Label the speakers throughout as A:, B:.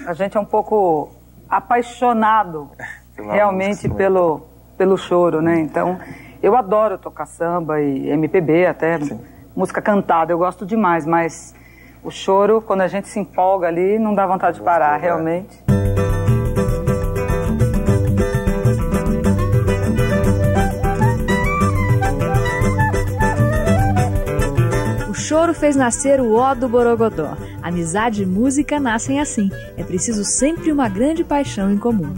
A: A gente é um pouco apaixonado realmente pelo choro, né? Então, eu adoro tocar samba e MPB, até música cantada, eu gosto demais, mas o choro, quando a gente se empolga ali, não dá vontade de parar, realmente.
B: O choro fez nascer o Ó do Borogodó. Amizade e música nascem assim. É preciso sempre uma grande paixão em comum.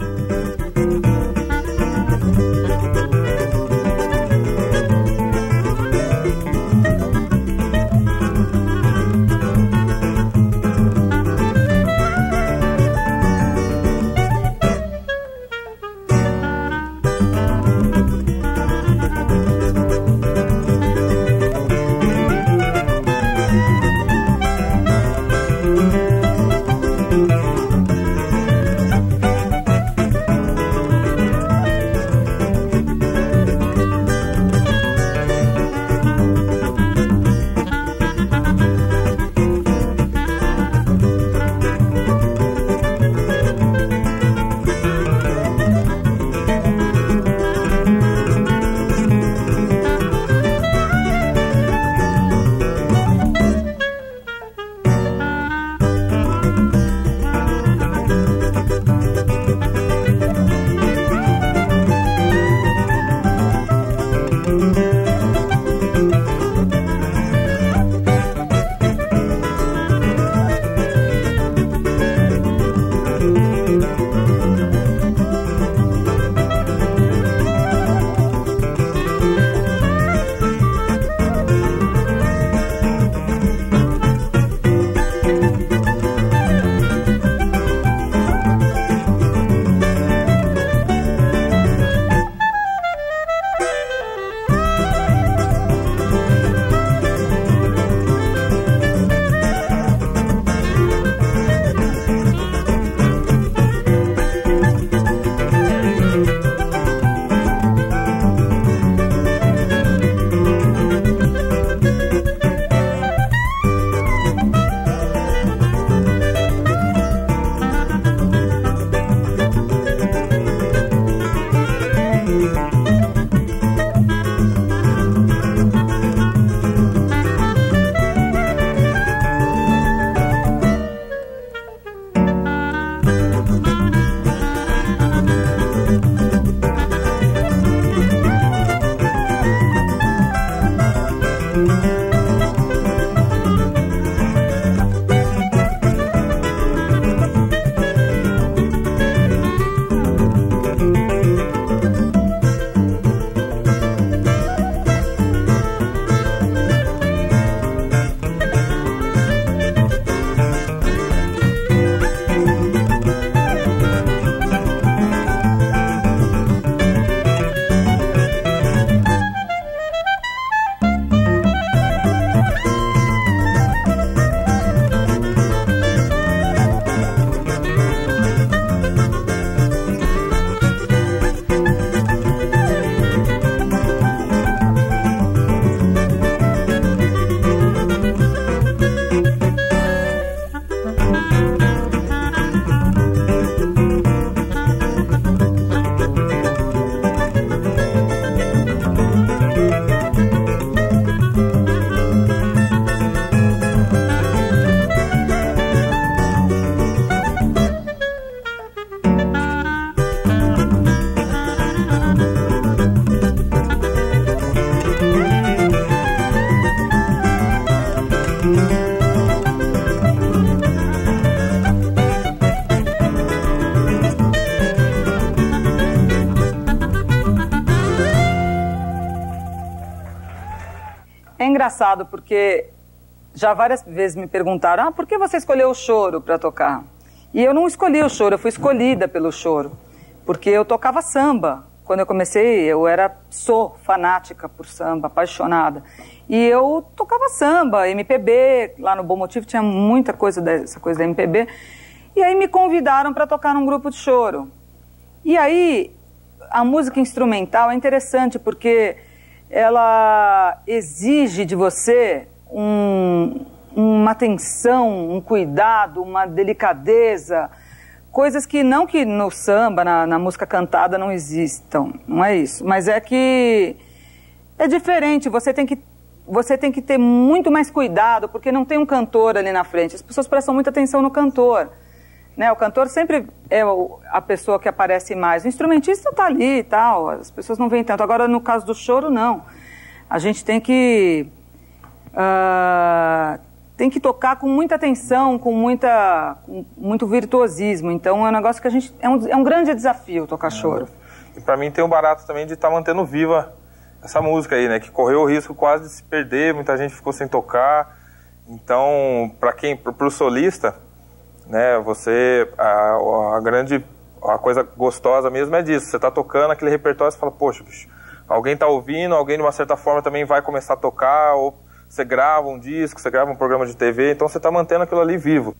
A: É engraçado porque já várias vezes me perguntaram, por que você escolheu o choro para tocar? E eu não escolhi o choro, eu fui escolhida pelo choro, porque eu tocava samba. Quando eu comecei, sou fanática por samba, apaixonada. E eu tocava samba, MPB, lá no Bom Motivo tinha muita coisa dessa coisa da MPB. E aí me convidaram para tocar num grupo de choro. E aí, a música instrumental é interessante porque ela exige de você uma atenção, um cuidado, uma delicadeza, coisas que não que no samba, na música cantada não existam, não é isso, mas é que é diferente, você tem que ter muito mais cuidado, porque não tem um cantor ali na frente, as pessoas prestam muita atenção no cantor, né? O cantor sempre é a pessoa que aparece mais, o instrumentista está ali e tal, as pessoas não veem tanto, agora no caso do choro não, a gente tem que tocar com muita atenção, com muito virtuosismo. Então é um negócio que é um grande desafio tocar choro.
C: E para mim tem um barato também de estar mantendo viva essa música aí, né? Que correu o risco quase de se perder, muita gente ficou sem tocar. Então, para o solista, né? A coisa gostosa mesmo é disso. Você está tocando aquele repertório, você fala, poxa, bicho, alguém está ouvindo, alguém de uma certa forma também vai começar a tocar, ou você grava um disco, você grava um programa de TV, então você está mantendo aquilo ali vivo.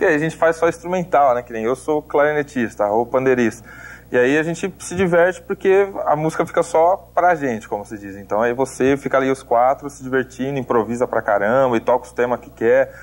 C: porque a gente faz só instrumental, né? Que nem eu sou clarinetista ou pandeirista. E aí a gente se diverte porque a música fica só pra gente, como se diz. Então aí você fica ali os 4 se divertindo, improvisa pra caramba e toca os temas que quer.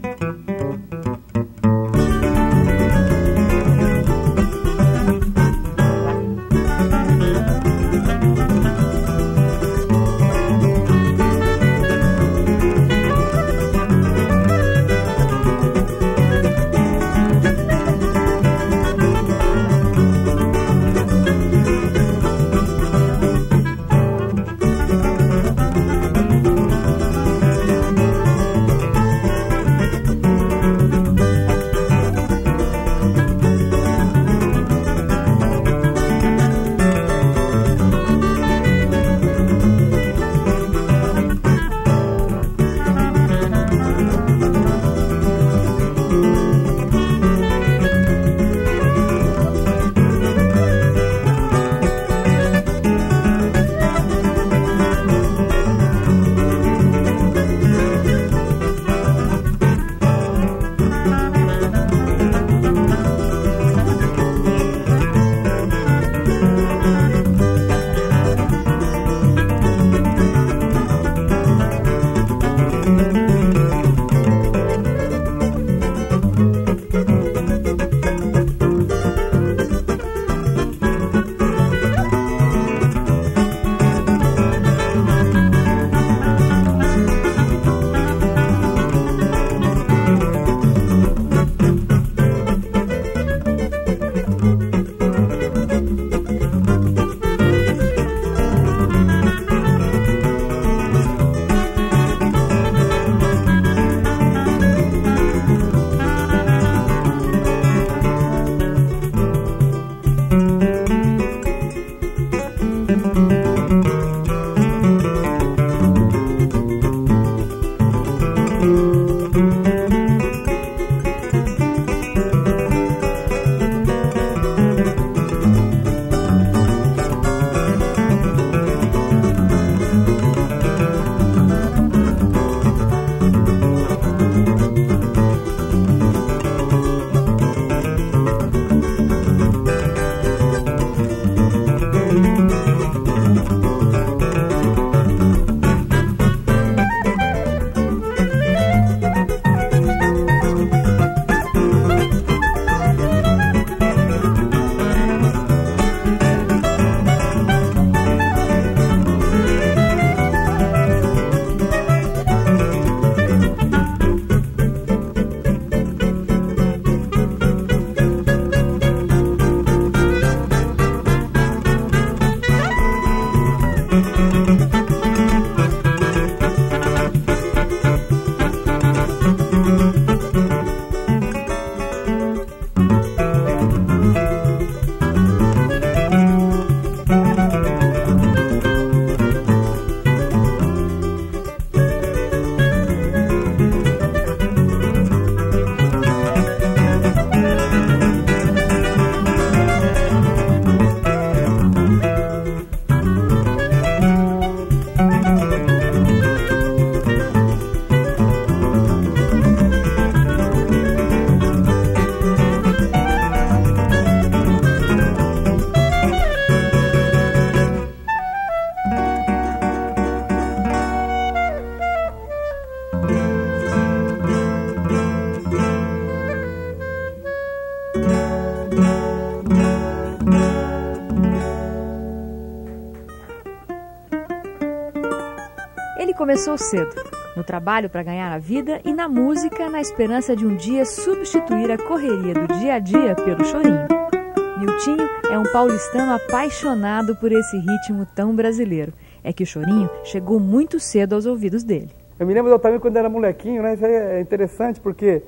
B: Ele começou cedo, no trabalho para ganhar a vida e na música, na esperança de um dia substituir a correria do dia a dia pelo chorinho. Niltinho é um paulistano apaixonado por esse ritmo tão brasileiro. É que o chorinho chegou muito cedo aos ouvidos dele.
D: Eu me lembro do Otávio quando era molequinho, né? Isso aí é interessante porque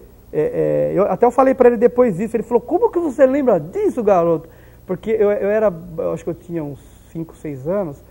D: eu falei para ele depois disso. Ele falou: como que você lembra disso, garoto? Porque eu acho que eu tinha uns 5, 6 anos.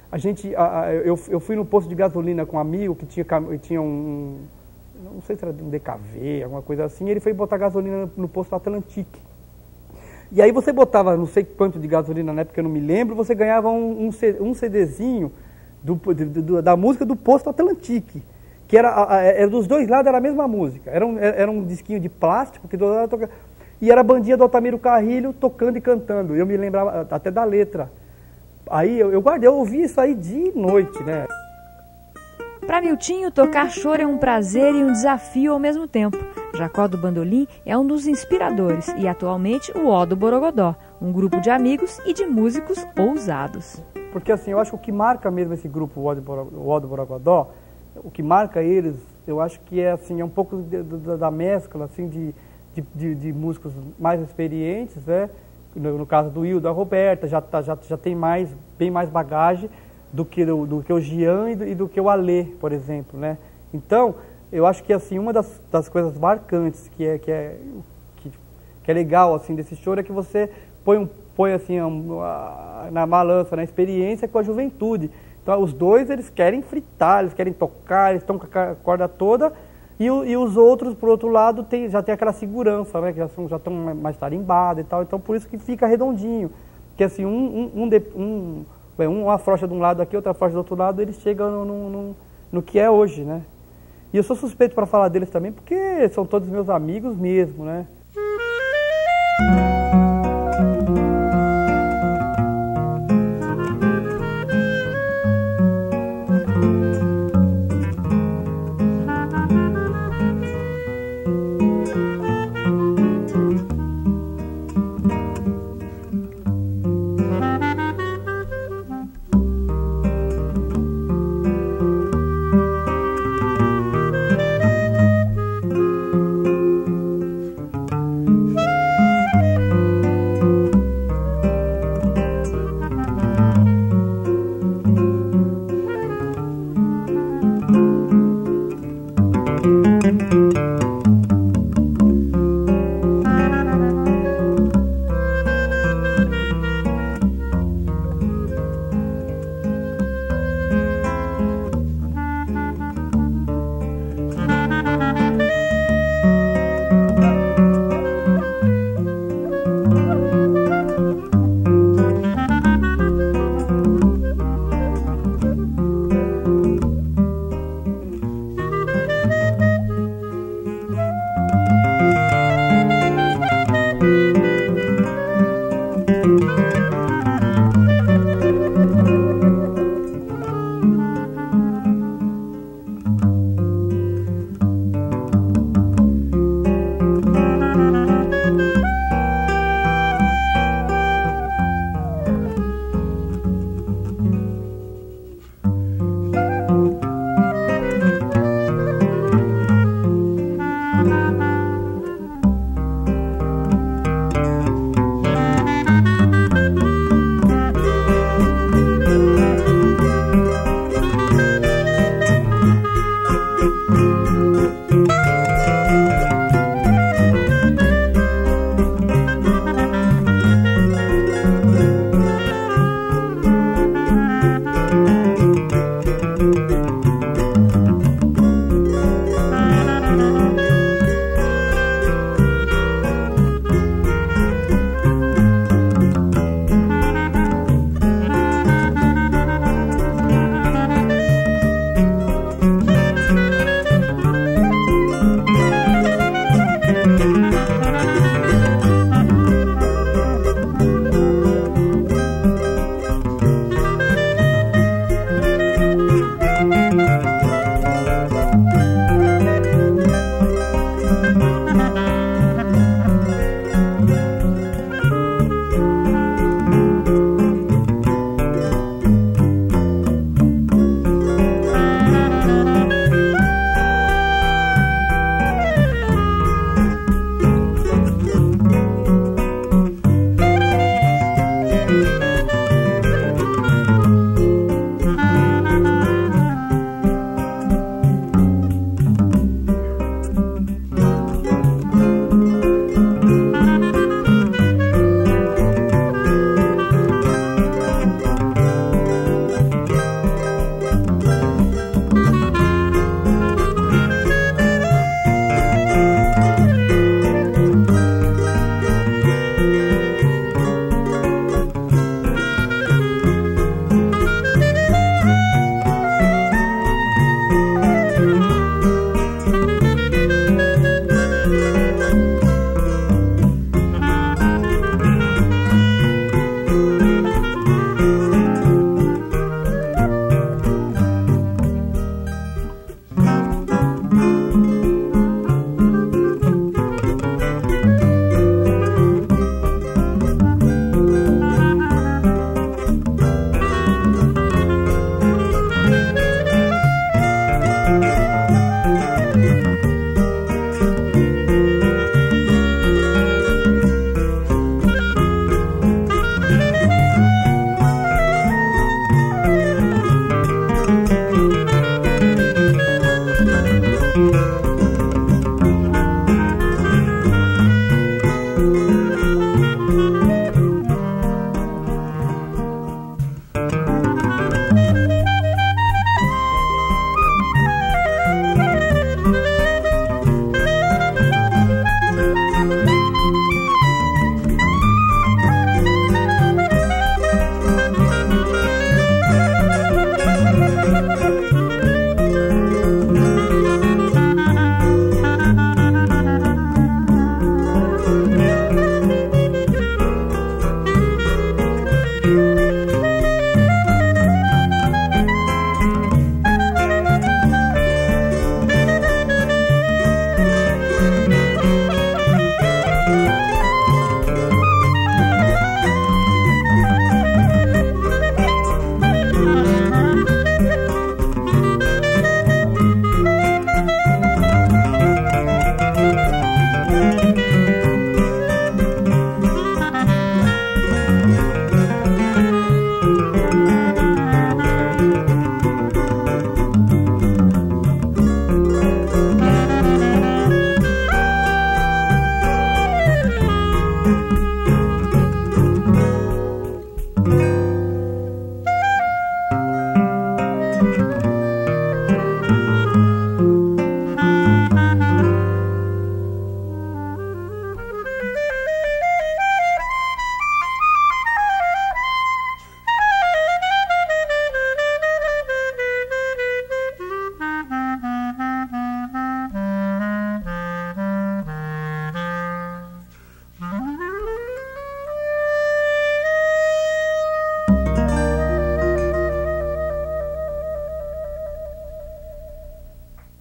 D: Eu fui no posto de gasolina com um amigo que tinha um, não sei se era um DKV, alguma coisa assim. E ele foi botar gasolina no posto Atlantique. E aí você botava não sei quanto de gasolina na época, eu não me lembro, você ganhava um CDzinho da música do posto Atlantique, que era dos dois lados, era a mesma música. Era um disquinho de plástico, que do lado tocava, e era a bandinha do Altamiro Carrilho tocando e cantando. Eu me lembrava até da letra. Aí eu guardei, eu ouvi isso aí dia e noite, né?
B: Para Miltinho, tocar choro é um prazer e um desafio ao mesmo tempo. Jacó do Bandolim é um dos inspiradores e atualmente o Ó do Borogodó, um grupo de amigos e de músicos ousados.
D: Porque assim, eu acho que o que marca mesmo esse grupo, o Ó do Borogodó, o que marca eles, eu acho que é assim, é um pouco da mescla assim, de músicos mais experientes, né? No caso do Will, da Roberta, já tem bem mais bagagem do que o Gian e do que o Alê, por exemplo, né? Então, eu acho que assim, uma das coisas marcantes que é legal assim desse choro é que você põe assim na balança, na experiência com a juventude. Então, os dois, eles querem fritar, eles querem tocar, eles estão com a corda toda, e os outros, por outro lado, já tem aquela segurança, né? Que já estão mais tarimbados e tal. Então, por isso que fica redondinho. Porque assim, uma afrouxa de um lado aqui, outra afrouxa do outro lado, eles chegam no que é hoje, né? E eu sou suspeito para falar deles também, porque são todos meus amigos mesmo, né?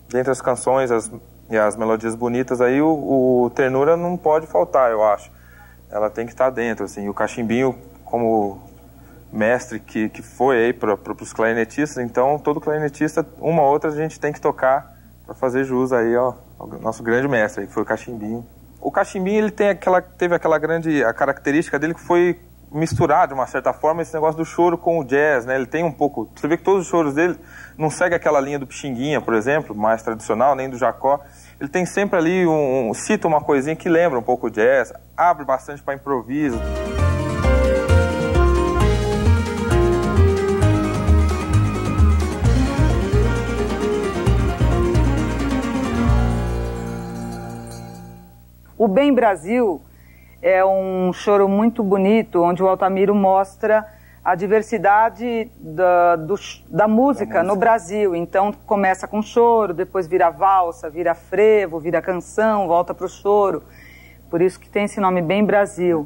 C: dentre as canções e as melodias bonitas, aí o ternura não pode faltar, eu acho. Ela tem que estar dentro, assim. O cachimbinho, como mestre que foi aí para os clarinetistas, então todo clarinetista, uma ou outra, a gente tem que tocar para fazer jus aí, ó, ao nosso grande mestre, que foi o cachimbinho. O cachimbinho, ele teve a característica dele que foi misturar, de uma certa forma, esse negócio do choro com o jazz, né? Ele tem um pouco... Você vê que todos os choros dele não segue aquela linha do Pixinguinha, por exemplo, mais tradicional, nem do Jacó. Ele tem sempre ali cita uma coisinha que lembra um pouco o jazz, abre bastante para improviso.
A: O Bem Brasil é um choro muito bonito, onde o Altamiro mostra a diversidade da música no Brasil. Então começa com choro, depois vira valsa, vira frevo, vira canção, volta para o choro. Por isso que tem esse nome, Bem Brasil.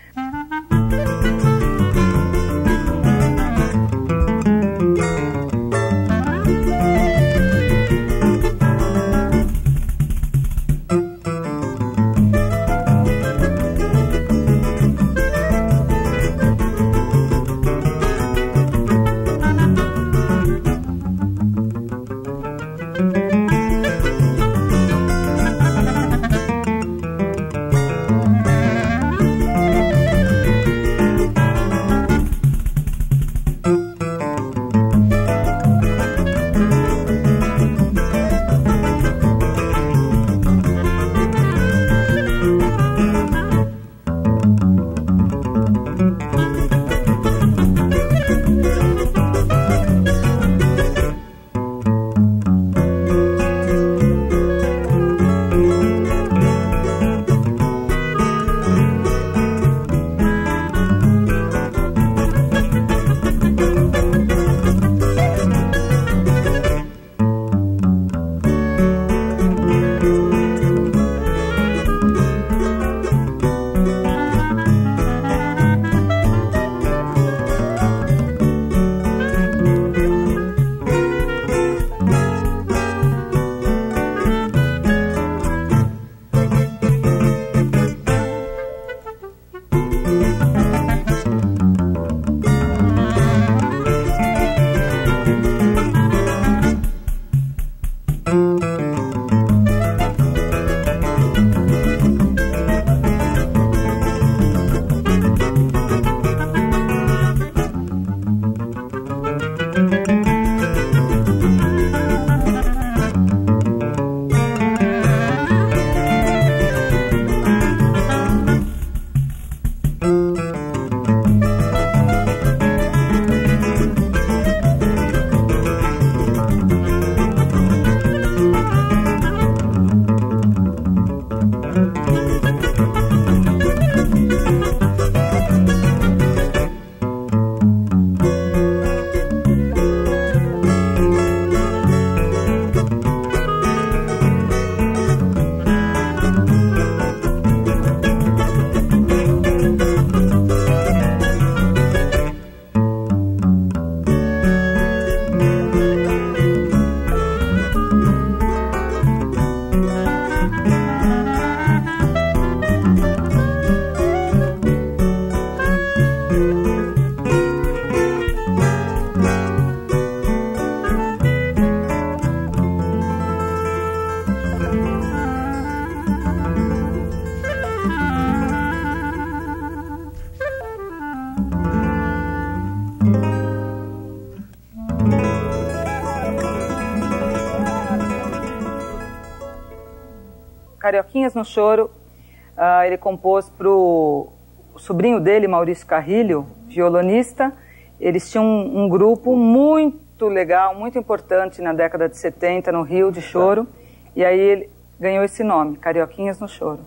A: Carioquinhas no Choro, ele compôs para o sobrinho dele, Maurício Carrilho, violonista. Eles tinham um grupo muito legal, muito importante na década de 70 no Rio, de choro. E aí ele ganhou esse nome, Carioquinhas no Choro.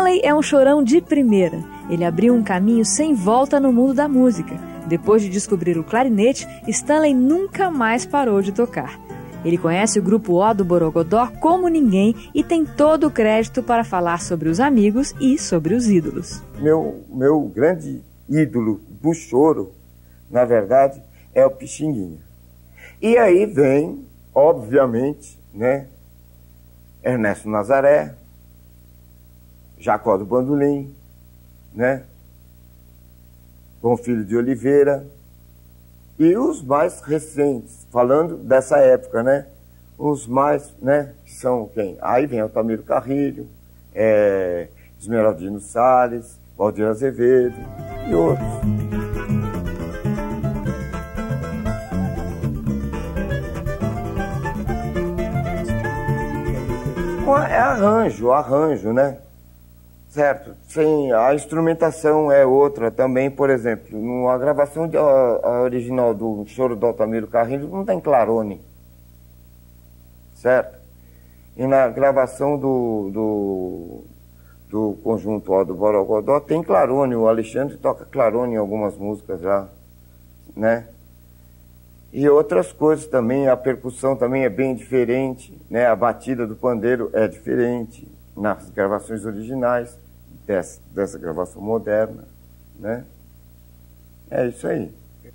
B: Stanley é um chorão de primeira. Ele abriu um caminho sem volta no mundo da música. Depois de descobrir o clarinete, Stanley nunca mais parou de tocar. Ele conhece o grupo O do Borogodó como ninguém e tem todo o crédito para falar sobre os amigos e sobre os ídolos.
E: Meu grande ídolo do choro, na verdade, é o Pixinguinha. E aí vem, obviamente, né, Ernesto Nazaré, Jacó do Bandolim, né, Bom Filho de Oliveira, e os mais recentes, falando dessa época, né, os mais, né, que são quem? Aí vem Altamiro Carrilho, Esmeraldino Salles, Valdir Azevedo e outros. É arranjo, né? Certo? Sim, a instrumentação é outra também, por exemplo, numa gravação a original do Choro do Altamiro Carrilho não tem clarone, certo? E na gravação do conjunto O do Borogodó tem clarone, o Alexandre toca clarone em algumas músicas já, né? E outras coisas também, a percussão também é bem diferente, né? A batida do pandeiro é diferente nas gravações originais dessa gravação moderna, né? É isso aí.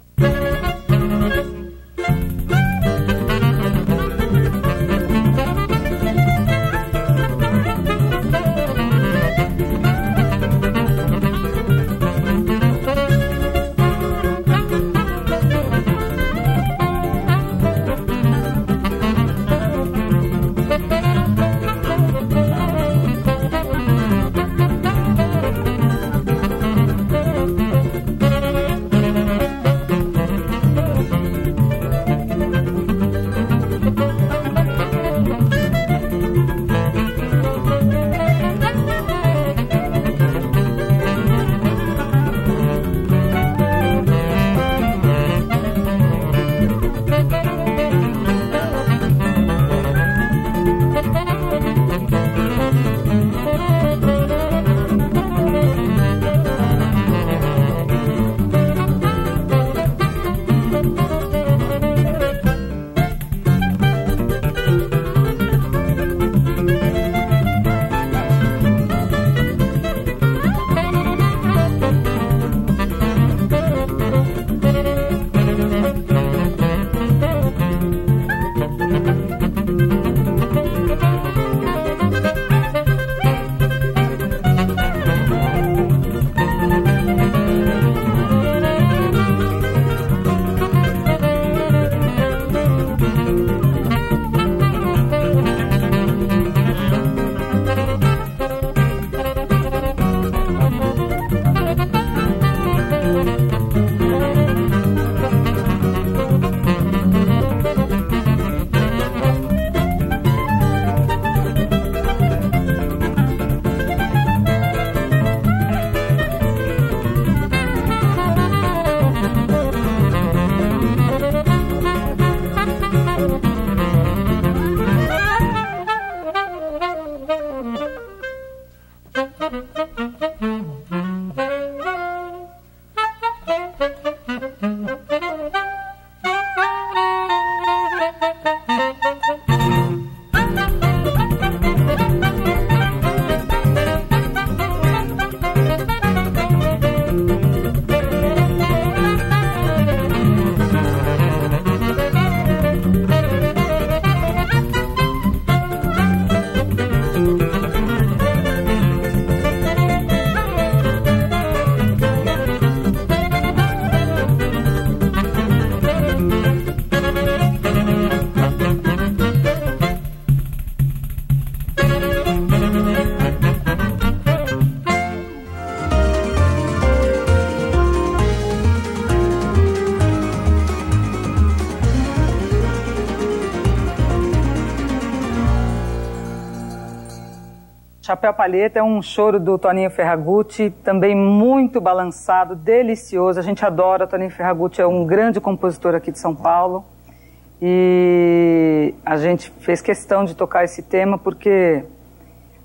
A: Chapéu Palheta é um choro do Toninho Ferragutti, também muito balançado, delicioso. A gente adora. O Toninho Ferragutti é um grande compositor aqui de São Paulo. E a gente fez questão de tocar esse tema porque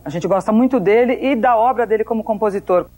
A: A gente gosta muito dele e da obra dele como compositor.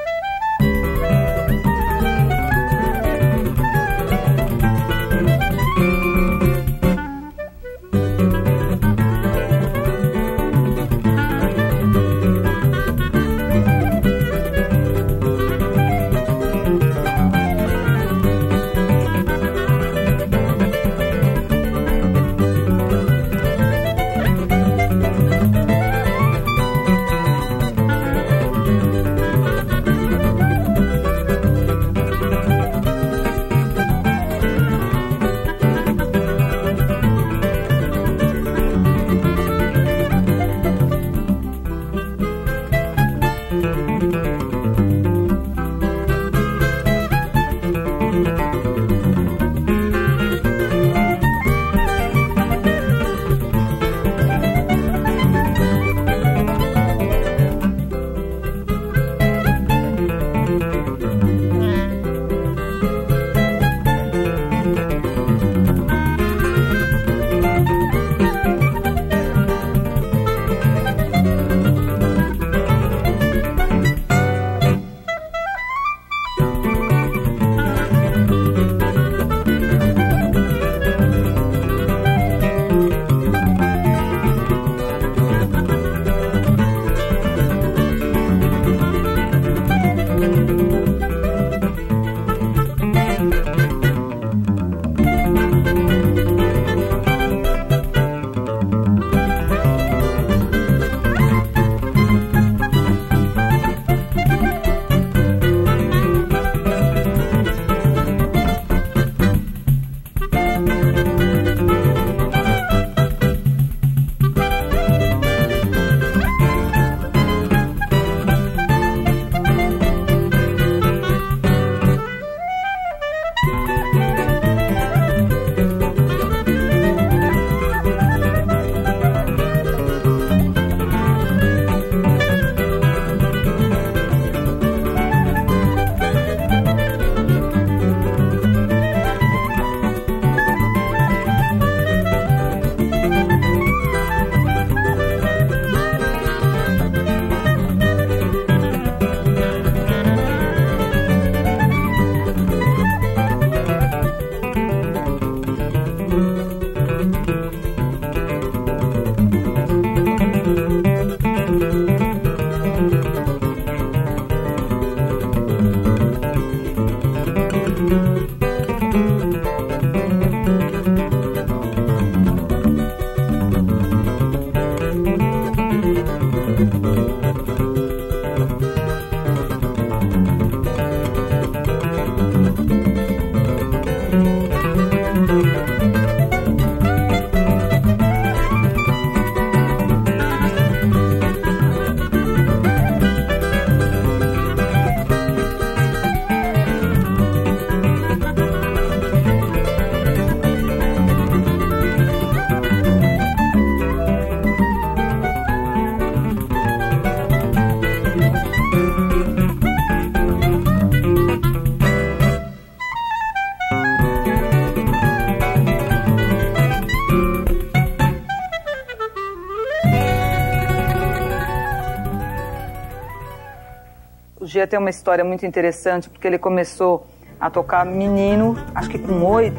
A: O Gia tem uma história muito interessante, porque ele começou a tocar menino, acho que com 8,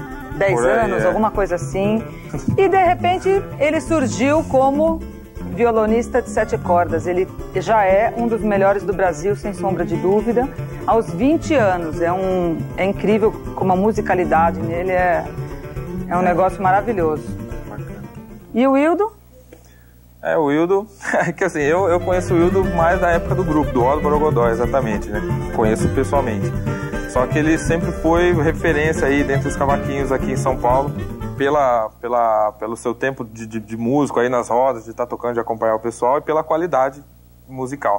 A: 10 anos, alguma coisa assim. E, de repente, ele surgiu como violonista de 7 cordas. Ele já é um dos melhores do Brasil, sem sombra de dúvida. Aos 20 anos, é incrível como a musicalidade nele é um negócio maravilhoso. E o Wildo?
C: O Wildo, que assim, eu conheço o Wildo mais da época do grupo, do Ó do Borogodó, exatamente, né? Conheço pessoalmente. Só que ele sempre foi referência aí dentro dos cavaquinhos aqui em São Paulo, pelo seu tempo de músico aí nas rodas, de estar tocando, de acompanhar o pessoal, e pela qualidade musical.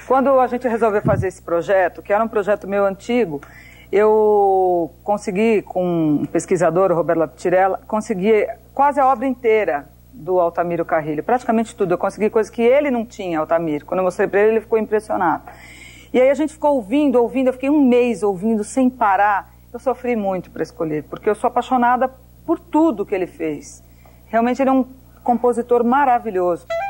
A: Quando a gente resolveu fazer esse projeto, que era um projeto meu antigo, eu consegui, com um pesquisador, o Roberto Laptirella, consegui quase a obra inteira do Altamiro Carrilho, praticamente tudo. Eu consegui coisas que ele não tinha, Altamiro. Quando eu mostrei para ele ficou impressionado. E aí a gente ficou ouvindo, eu fiquei um mês ouvindo sem parar. Eu sofri muito para escolher, porque eu sou apaixonada por tudo que ele fez. Realmente ele é um compositor maravilhoso.